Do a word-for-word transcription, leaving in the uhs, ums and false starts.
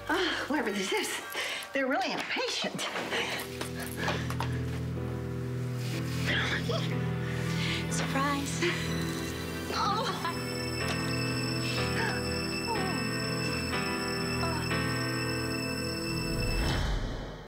Oh, whoever this is, they're really impatient. Surprise. Oh.